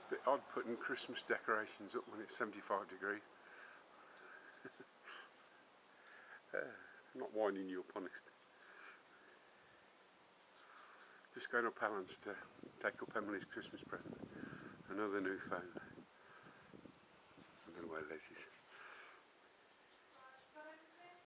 Bit odd putting Christmas decorations up when it's 75 degrees. Not winding you up, honest. Just going up Alan's to take up Emily's Christmas present. Another new phone. I don't know where Les is.